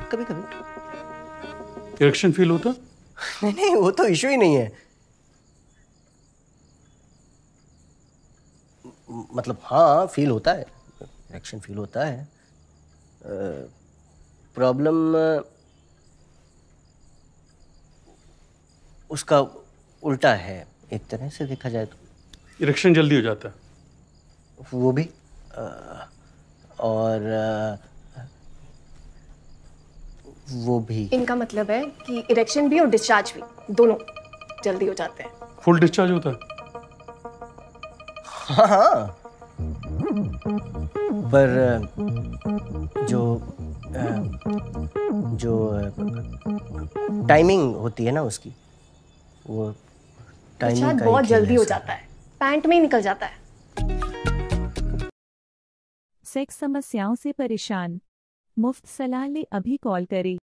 कभी कभी। Erection feel होता? नहीं, वो तो इशू ही नहीं है। मतलब हाँ, फील होता है, इरेक्शन फील होता है। प्रॉब्लम उसका उल्टा है, एक तरह से देखा जाए तो। इरेक्शन जल्दी हो जाता है? वो भी और वो भी। इनका मतलब है कि इरेक्शन भी और डिस्चार्ज भी दोनों जल्दी हो जाते हैं। फुल डिस्चार्ज होता है? हाँ हाँ, पर जो जो टाइमिंग होती है ना उसकी, वो टाइमिंग डिस्चार्ज का बहुत ही खेल जल्दी है हो सारा। जाता है, पैंट में ही निकल जाता है। सेक्स समस्याओं से परेशान? मुफ्त सलाह ले अभी कॉल करें।